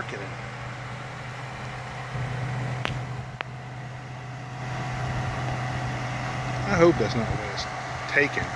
in it. I hope that's not what it's taking.